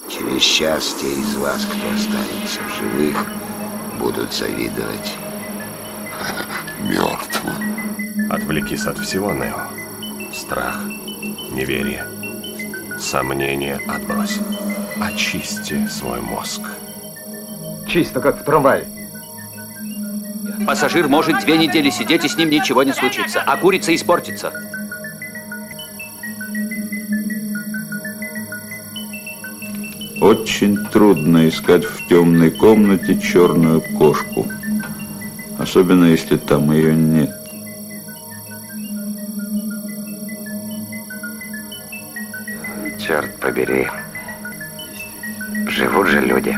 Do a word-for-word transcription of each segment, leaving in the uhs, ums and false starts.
Через час те из вас, кто останется в живых, будут завидовать мертвым. Отвлекись от всего, Нео. Страх, неверие, сомнения отбрось. Очисти свой мозг. Чисто, как в трамвае. Пассажир может две недели сидеть, и с ним ничего не случится, а курица испортится. Очень трудно искать в темной комнате черную кошку. Особенно, если там ее нет. Черт побери. Живут же люди.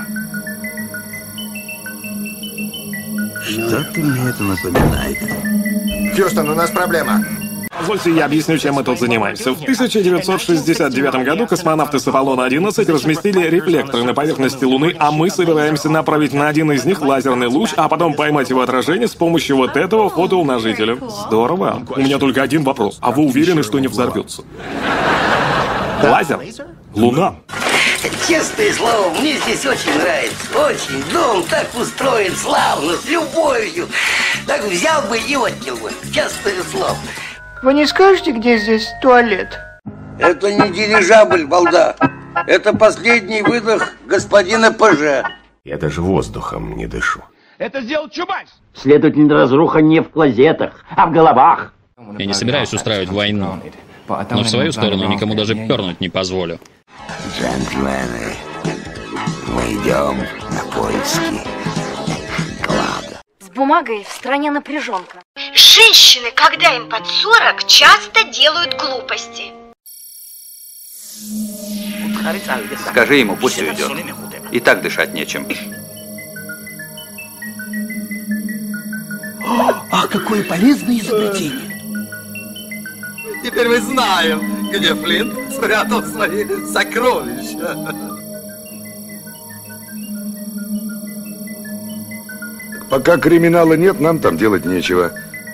Что-то мне это напоминает. Хьюстон, у нас проблема. Позвольте, я объясню, чем мы тут занимаемся. В тысяча девятьсот шестьдесят девятом году космонавты с Аполлона одиннадцать разместили рефлекторы на поверхности Луны, а мы собираемся направить на один из них лазерный луч, а потом поймать его отражение с помощью вот этого фотоумножителя. Здорово. У меня только один вопрос. А вы уверены, что не взорвется? Лазер? Луна? Честное слово, мне здесь очень нравится. Очень. Дом так устроен славно, с любовью. Так взял бы и отнял бы. Честное слово. Вы не скажете, где здесь туалет? Это не дирижабль, балда. Это последний выдох господина ПЖ. Я даже воздухом не дышу. Это сделал Чубайс. Следовательно, разруха не в клозетах, а в головах. Я не собираюсь устраивать войну. Но в свою сторону никому даже пернуть не позволю. Джентльмены, мы идем на поиски клада. С бумагой в стране напряженка. Женщины, когда им под сорок, часто делают глупости. Скажи ему, пусть уйдет. И так дышать нечем. Ах, какое полезное изобретение! Теперь мы знаем, где Флинт спрятал свои сокровища. Пока криминала нет, нам там делать нечего.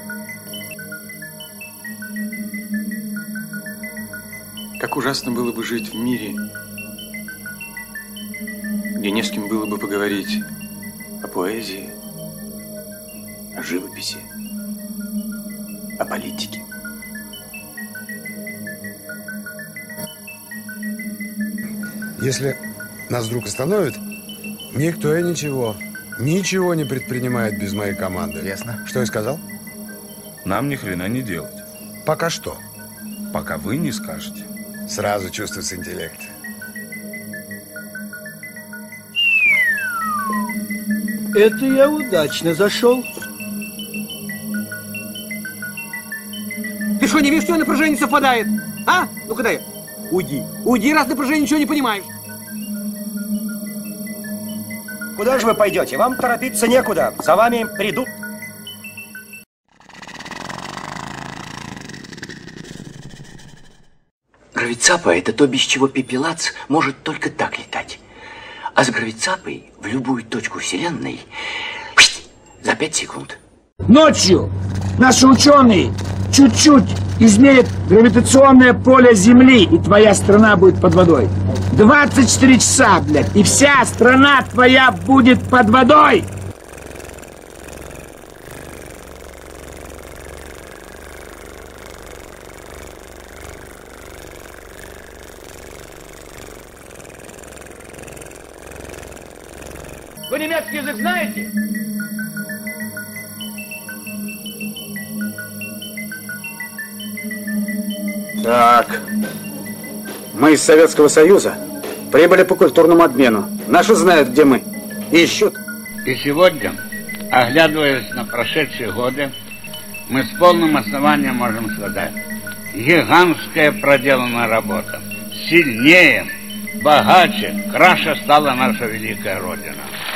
Как ужасно было бы жить в мире, где не с кем было бы поговорить о поэзии, о живописи, о политике. Если нас вдруг остановят, никто и ничего, ничего не предпринимает без моей команды. Ясно. Что я сказал? Нам ни хрена не делать. Пока что. Пока вы не скажете. Сразу чувствуется интеллект. Это я удачно зашел. Ты что, не видишь, что напряжение совпадает? А? Ну-ка дай. Уйди. Уйди, раз напряжение ничего не понимаешь. Куда же вы пойдете? Вам торопиться некуда. За вами придут. Гравицапа — это то, без чего пепелац может только так летать. А с гравицапой в любую точку Вселенной за пять секунд. Ночью наши ученые чуть-чуть измерят гравитационное поле Земли, и твоя страна будет под водой. двадцать четыре часа, блядь, и вся страна твоя будет под водой! Вы немецкий язык знаете? Так, мы из Советского Союза прибыли по культурному обмену. Наши знают, где мы. Ищут. И сегодня, оглядываясь на прошедшие годы, мы с полным основанием можем сказать: гигантская проделанная работа. Сильнее, богаче, краше стала наша великая Родина.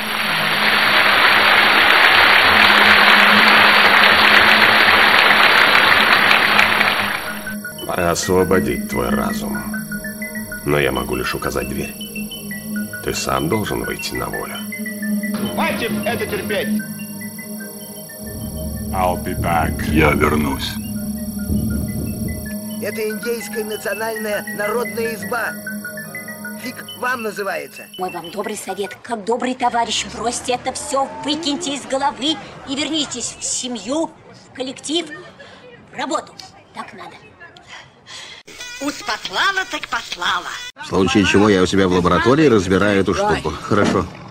Пора освободить твой разум. Но я могу лишь указать дверь. Ты сам должен выйти на волю. Хватит это терпеть! I'll be back. Я вернусь. Это индейская национальная народная изба. Фиг вам называется. Мой вам добрый совет, как добрый товарищ, бросьте это все, выкиньте из головы и вернитесь в семью, в коллектив, в работу. Так надо. Уж послала, так послала. В случае чего я у себя в лаборатории разбираю эту штуку. Хорошо.